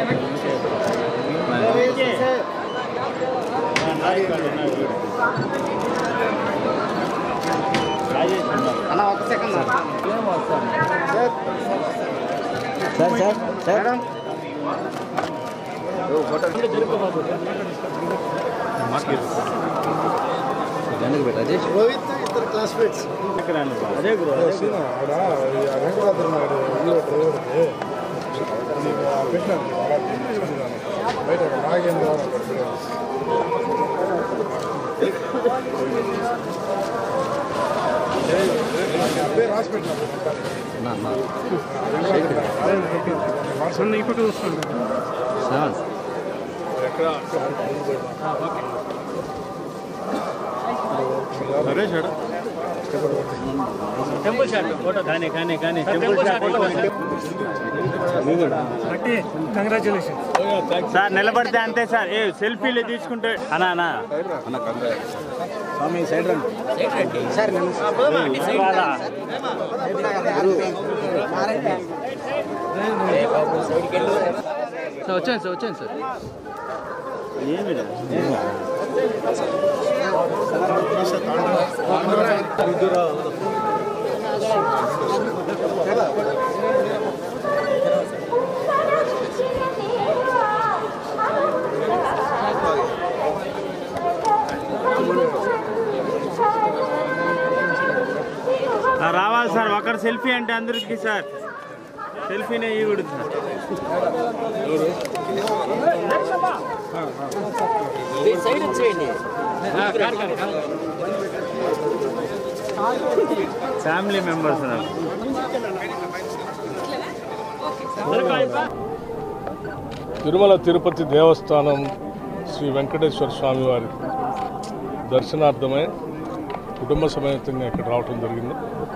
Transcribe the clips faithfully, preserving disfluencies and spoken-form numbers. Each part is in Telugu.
అన్న ఒక second sir sir sir photo Rohit ఇద్దరు క్లాస్మేట్స్ అదే బయట నాగేంద్ర రాసి పెట్టిన ఇప్పుడు వస్తుంది టెంపుల్ షాట్ ఫోటో కానీ కానీ కానీ టెంపుల్ షాట్ కంగ్రాచులేషన్ సార్ నిలబడితే అంతే సార్ ఏ సెల్ఫీలు తీసుకుంటే అనా అనా స్వామి సైడ్ రండి సార్ వచ్చాను సార్ వచ్చాను సార్ ఏమి రావాలి సార్ ఒకరు సెల్ఫీ అంటే అందరికి సార్ సెల్ఫీనే ఇవ్వడు sir family members Tirumala Tirupati Devasthanam Sri Venkateswara స్వామి వారి దర్శనార్థమై కుటుంబ సమేతంగా ఇక్కడ రావటం జరిగింది.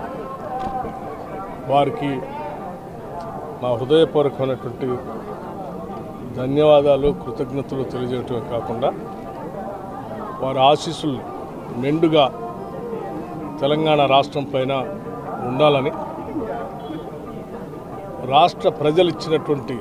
వారికి మా హృదయపూర్వకమైనటువంటి ధన్యవాదాలు కృతజ్ఞతలు తెలియజేయటమే కాకుండా వారి ఆశీస్సులు మెండుగా తెలంగాణ రాష్ట్రం పైన ఉండాలని రాష్ట్ర ప్రజలు ఇచ్చినటువంటి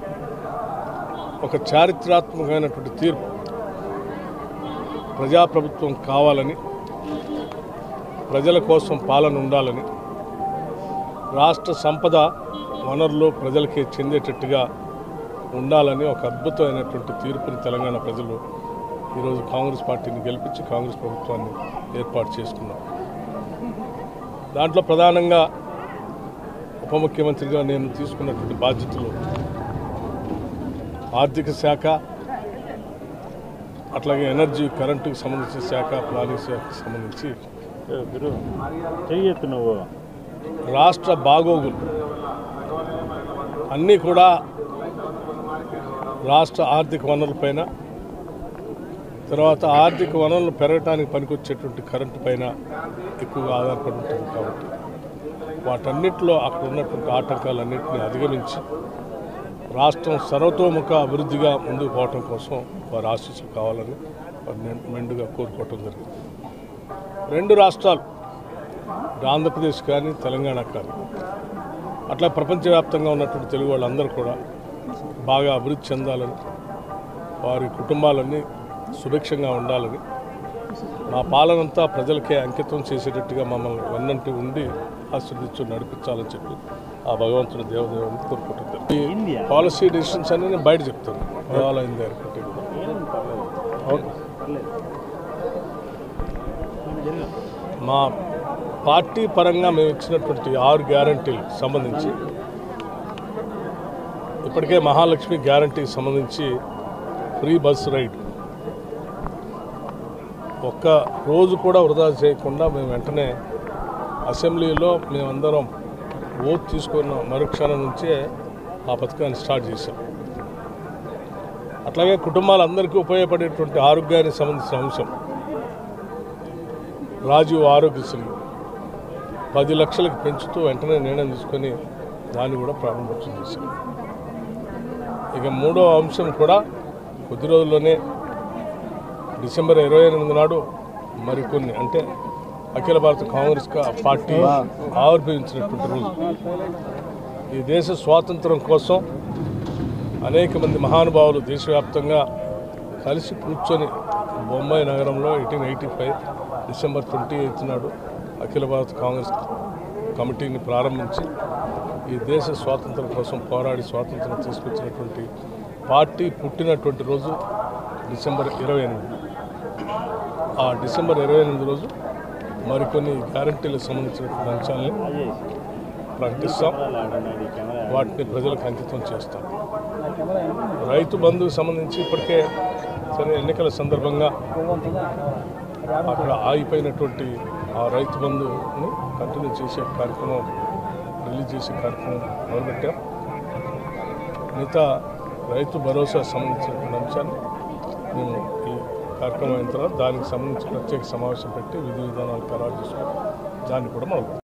ఒక చారిత్రాత్మకమైనటువంటి తీర్పు ప్రజాప్రభుత్వం కావాలని ప్రజల కోసం పాలన ఉండాలని రాష్ట్ర సంపద వనరులు ప్రజలకి చెందేటట్టుగా ఉండాలని ఒక అద్భుతమైనటువంటి తీర్పుని తెలంగాణ ప్రజలు ఈరోజు కాంగ్రెస్ పార్టీని గెలిపించి కాంగ్రెస్ ప్రభుత్వాన్ని ఏర్పాటు చేసుకున్నారు. దాంట్లో ప్రధానంగా ఉప ముఖ్యమంత్రిగా నేను తీసుకున్నటువంటి బాధ్యతలు ఆర్థిక శాఖ, అట్లాగే ఎనర్జీ కరెంటుకు సంబంధించిన శాఖ, ప్లానింగ్ శాఖకు సంబంధించి రాష్ట్ర బాగోగులు అన్నీ కూడా రాష్ట్ర ఆర్థిక వనరులపైన, తర్వాత ఆర్థిక వనరులు పెరగటానికి పనికొచ్చేటువంటి కరెంటు పైన ఎక్కువగా ఆధారపడి ఉంటుంది. కాబట్టి వాటన్నిటిలో అక్కడ ఉన్నటువంటి ఆటంకాలన్నింటినీ అధిగమించి రాష్ట్రం సర్వతోముఖ అభివృద్ధిగా ముందుకు పోవటం కోసం వారి ఆశీస్సులు కావాలని వారిని మెండుగా కోరుకోవటం జరిగింది. రెండు రాష్ట్రాలు ఆంధ్రప్రదేశ్ కానీ తెలంగాణ కానీ అట్లా ప్రపంచవ్యాప్తంగా ఉన్నటువంటి తెలుగు వాళ్ళందరూ కూడా బాగా అభివృద్ధి చెందాలని, వారి కుటుంబాలన్నీ సుభిక్షంగా ఉండాలని, మా పాలనంతా ప్రజలకే అంకితం చేసేటట్టుగా మమ్మల్ని వెన్నంటి ఉండి ఆశీర్దించు నడిపించాలని చెప్పి ఆ భగవంతుడు దేవదేవుని కోరుకుంటుంది. ఈ పాలసీ డెసిషన్స్ అన్నీ నేను బయట చెప్తాను అయింది అనుకుంటే కూడా. మా పార్టీ పరంగా మేము ఇచ్చినటువంటి ఆరు గ్యారంటీలకు సంబంధించి ఇప్పటికే మహాలక్ష్మి గ్యారంటీకి సంబంధించి ఫ్రీ బస్ రైడ్ ఒక్క రోజు కూడా వృధా చేయకుండా మేము వెంటనే అసెంబ్లీలో మేమందరం ఓట్ తీసుకున్న మరుక్షణం నుంచే ఆ పథకాన్ని స్టార్ట్ చేశాం. అట్లాగే కుటుంబాలందరికీ ఉపయోగపడేటువంటి ఆరోగ్యానికి సంబంధించిన అంశం రాజీవ్ ఆరోగ్యశ్రీ పది లక్షలకు పెంచుతూ వెంటనే నిర్ణయం తీసుకొని దాన్ని కూడా ప్రారంభోత్సవం చేశాం. ఇక మూడో అంశం కూడా కొద్ది రోజుల్లోనే డిసెంబర్ ఇరవై ఎనిమిది నాడు మరికొన్ని అంటే అఖిల భారత కాంగ్రెస్ పార్టీ ఆవిర్భవించినటువంటి రోజు. ఈ దేశ స్వాతంత్రం కోసం అనేక మంది మహానుభావులు దేశవ్యాప్తంగా కలిసి కూర్చొని బొంబాయి నగరంలో eighteen eighty five December twenty eighth నాడు అఖిల భారత కాంగ్రెస్ కమిటీని ప్రారంభించి ఈ దేశ స్వాతంత్రం కోసం పోరాడి స్వాతంత్రం తీసుకొచ్చినటువంటి పార్టీ పుట్టినటువంటి రోజు డిసెంబర్ ఇరవై ఎనిమిది. ఆ డిసెంబర్ ఇరవై ఎనిమిది రోజు మరికొన్ని గ్యారంటీలకు సంబంధించినటువంటి అంశాలని ప్రకటిస్తాం, వాటిని ప్రజలకు అంకితం చేస్తాం. రైతు బంధుకు సంబంధించి ఇప్పటికే సరే ఎన్నికల సందర్భంగా అక్కడ ఆగిపోయినటువంటి ఆ రైతు బంధుని కంటిన్యూ చేసే కార్యక్రమం, రిలీజ్ చేసే కార్యక్రమం మొదలుపెట్టాం. మిగతా రైతు భరోసా సంబంధించినటువంటి అంశాన్ని మేము ఈ కార్యక్రమం అయిన తర్వాత దానికి సంబంధించి ప్రత్యేక సమావేశం పెట్టి విధి విధానాలు ఖరారు చేసుకుని దాన్ని కూడా మొదలు